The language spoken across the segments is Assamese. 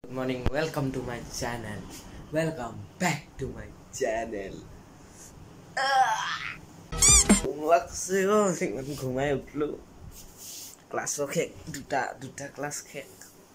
Good morning, welcome to my channel. Welcome back to my channel. ঘুমাই উঠলো ক্লাছৰ শেষ দুটা ক্লাছ শেষ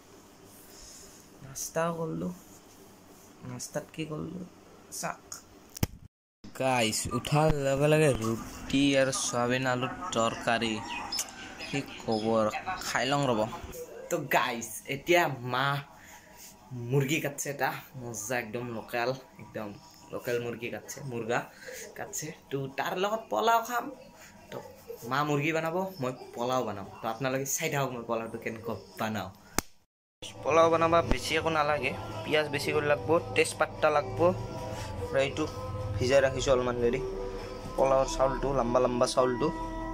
নাস্তা কৰিলো নাস্তাত কি কৰিলো চাক গাইস উঠাৰ লগে লগে ৰুটি আৰু সয়াবিন আলুৰ তৰকাৰী কি খবৰ খাই লং ৰব তো গাইস এতিয়া মা মুরগি কাটছে এটা মজা একদম লোকাল মুরগি কাটছে মুরগা কাটছে তো তার লগত পোলাও খাম তো মা মুরগি বানাবো মই পোলাও বানাম তো আপনালোকে চাই থাকক মই পোলাওটো কেনেকৈ বানাও পোলাও বানাবা বেছি একো নালাগে পিঁয়াজ বেছি কৰি লাগব তেজপাতা লাগব আৰু এইটো ভিজাই ৰাখিছোঁ অলপমান দেৰি পোলাওৰ চাউলটো লম্বা চাউলটো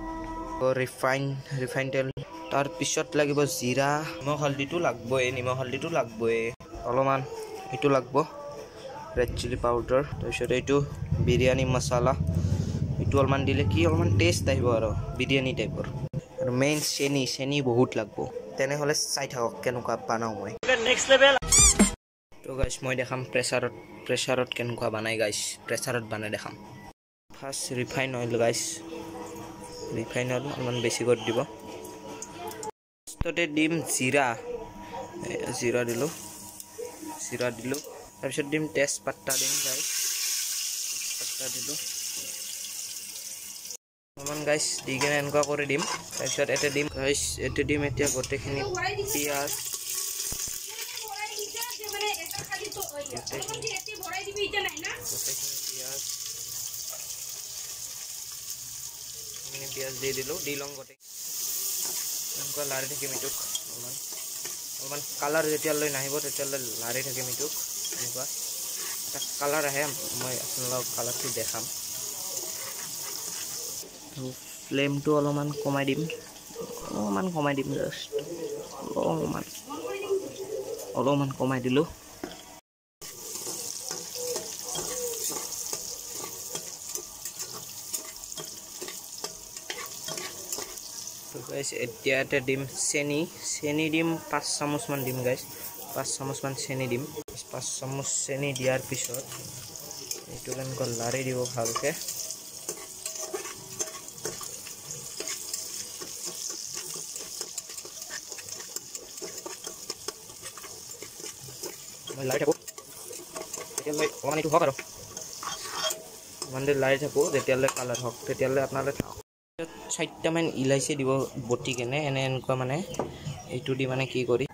ৰিফাইন তেল তাৰ পিছত লাগিব জিৰা নিমখ হালধিটো লাগবই অলপমান এইটো লাগব ৰেড চিলি পাউডাৰ তাৰপিছত এইটো বিৰিয়ানী মছলা এইটো অলপমান দিলে কি অলপমান টেষ্ট আহিব আৰু বিৰিয়ানী টাইপৰ আৰু মেইন চেনি বহুত লাগব তেনেহ'লে চাই থাকক কেনেকুৱা বানাও মই নেক্সট লেভেল তো গাইছ মই দেখাম প্ৰেছাৰত কেনেকুৱা বানাই গাইছ প্ৰেছাৰত বানাই দেখাম first refine oil gas refine oil অলপমান বেছি কৰি দিব ফাৰ্ষ্টতে দিম জিৰা দিলোঁ তাৰপিছত দিম তেজপাতা দিম গাইছ তেজপাতা দিলোঁ অলপমান গাইছ দি কিনে এনেকুৱা কৰি দিম তাৰপিছত এতে দিম গাইছ এতে দিম এতিয়া গোটেইখিনি পিঁয়াজ পিঁয়াজ দি দিলোঁ দি লওঁ গোটেই এনেকুৱা লাৰি থাকিম এইটোক অলপমান কালাৰ যেতিয়ালৈ নাহিব তেতিয়ালৈ লাৰি থাকিম এইটোক এনেকুৱা এটা কালাৰ আহে মই আপোনালোকক কালাৰটো দেখাম ফ্লেমটো অলপমান কমাই দিম জাষ্ট অলপমান কমাই দিলোঁ গাইছ এতিয়া এটা দিম চেনি দিম 5 চামুচমান দিম গাইছ 5 চামুচমান চেনি দিম 5 চামুচ চেনি দিয়াৰ পিছত এইটো কেনেকৈ লাৰি দিব ভালকৈ লাৰি থাকোঁ তেতিয়ালৈ অকণমান এইটো হওক আৰু ইমান দেৰি লাৰি থাকোঁ যেতিয়ালৈ কালাৰ হওক তেতিয়ালৈ আপোনালোকে থাকক 4টামান ইলাইচি দিব বটি কেনে এনেকুৱা মানে এইটো দি মানে কি কৰি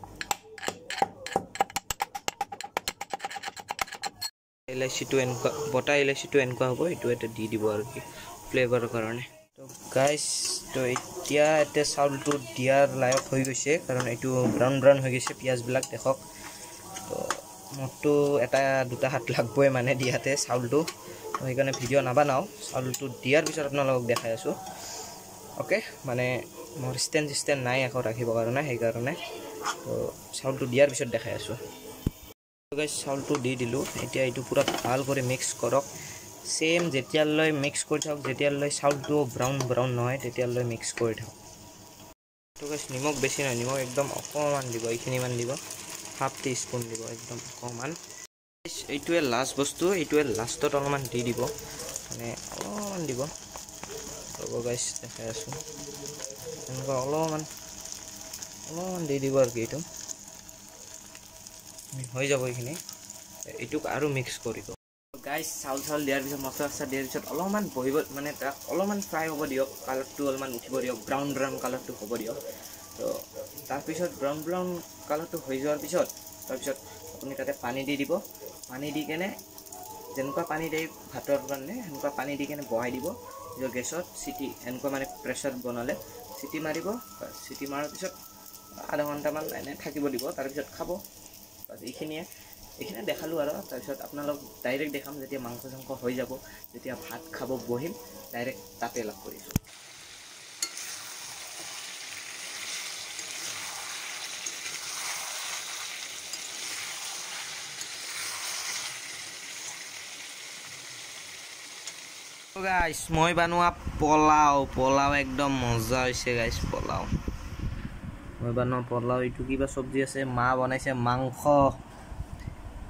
ইলাইচিটো এনেকুৱা বটা ইলাইচিটো এনেকুৱা হ'ব এইটো এটা দি দিব আৰু কি ফ্লেভাৰৰ কাৰণে তো গাইছ তো এতিয়া চাউলটো দিয়াৰ লায়ক হৈ গৈছে কাৰণ এইটো ব্ৰাউন হৈ গৈছে পিঁয়াজবিলাক দেখক তো মোৰতো এটা দুটা হাত লাগবই মানে দিয়াতে চাউলটো সেইকাৰণে ভিডিঅ' নাবানাও চাউলটো দিয়াৰ পিছত আপোনালোকক দেখাই আছোঁ অ'কে মানে মোৰ ষ্টেণ্ড নাই আকৌ ৰাখিবৰ কাৰণে সেইকাৰণে তো চাউলটো দিয়াৰ পিছত দেখাই আছোঁ গাইছ চাউলটো দি দিলোঁ এতিয়া এইটো পূৰা ভাল কৰি মিক্স কৰক ছেম যেতিয়ালৈ মিক্স কৰি থাকক যেতিয়ালৈ চাউলটো ব্ৰাউন নহয় তেতিয়ালৈ মিক্স কৰি থাকক তো গাইছ নিমখ বেছি নাই নিমখ একদম অকণমান দিব এইখিনিমান দিব হাফ টিস্পুন দিব একদম অকণমান এইটোৱে লাষ্ট বস্তু এইটোৱে লাষ্টত অলপমান দি দিব মানে অলপমান দিব ৰ'ব গাইছ দেখাই আছোঁ এনেকুৱা অলপমান দি দিব আৰু কি এইটো হৈ যাব এইখিনি এইটোক আৰু মিক্স কৰিব গাইছ চাউল দিয়াৰ পিছত মছলা দিয়াৰ পিছত অলপমান বহিব মানে তাক অলপমান ফ্ৰাই হ'ব দিয়ক কালাৰটো অলপমান উঠিব দিয়ক ব্ৰাউন কালাৰটো হ'ব দিয়ক তো তাৰপিছত ব্ৰাউন কালাৰটো হৈ যোৱাৰ পিছত তাৰপিছত আপুনি তাতে পানী দি দিব পানী দি কেনে যেনেকুৱা পানী দিয়ে ভাতৰ কাৰণে সেনেকুৱা পানী দি কেনে বহাই দিব নিজৰ গেছত চিটি এনেকুৱা মানে প্ৰেছাৰত বনালে চিটি মাৰিব চিটি মাৰাৰ পিছত আধা ঘণ্টামান এনে থাকিব দিব তাৰপিছত খাব এইখিনিয়ে দেখালোঁ আৰু তাৰপিছত আপোনালোক ডাইৰেক্ট দেখাম যেতিয়া মাংস হৈ যাব যেতিয়া ভাত খাব বহিম ডাইৰেক্ট তাতে লাভ কৰিছোঁ গাইছ মই বনোৱা পোলাও একদম মজা হৈছে গাইছ পোলাও মই বনোৱা পোলাও এইটো কিবা চব্জি আছে মা বনাইছে মাংস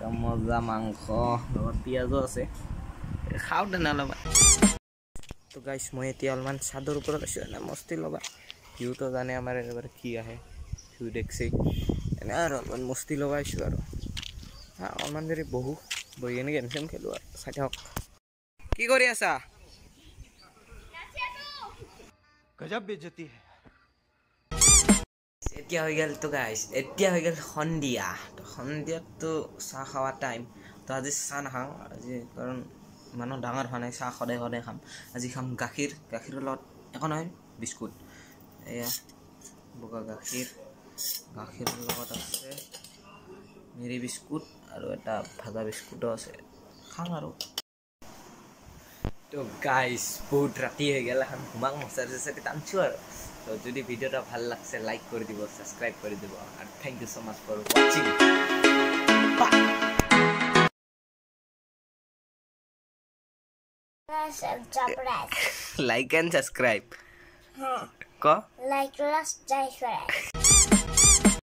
মজা মাংস লগত পিঁয়াজো আছে খাওঁ তেনেহ'লে তো গাইছ মই এতিয়া অলপমান চাদৰ ওপৰত আছোঁ এনে মস্তি ল'বা ভিউটো জানে আমাৰ এবাৰ কি আহে ভিউ দেখছি এনে আৰু অলপমান মস্তি লগাইছোঁ আৰু অলপমান দেৰি বহি কিনে গেম চেম খেলোঁ আৰু চাই থাকক কি কৰি আছা গজব বেজতি এতিয়া হৈ গ'ল তো গাইছ এতিয়া হৈ গ'ল সন্ধিয়া তো সন্ধিয়াততো চাহ খোৱা টাইম তো আজি চাহ নাখাওঁ আজি কাৰণ মানুহ ডাঙৰ হোৱা নাই চাহ সদায় সদায় খাম আজি খাম গাখীৰৰ লগত একো নহয় বিস্কুট এয়া বগা গাখীৰৰ লগত আছে মেৰি বিস্কুট আৰু এটা ভাজা বিস্কুটো আছে খাম আৰু তো গাইছ বহুত ৰাতি হৈ গ'ল এখন ঘুমাক মচাৰি টানছোঁ আৰু তো যদি ভিডিওটা ভাল লাগছে লাইক কৰি দিব সাবস্ক্রাইব কৰি দিব আৰু thank you so much for watching like and subscribe. Like and subscribe.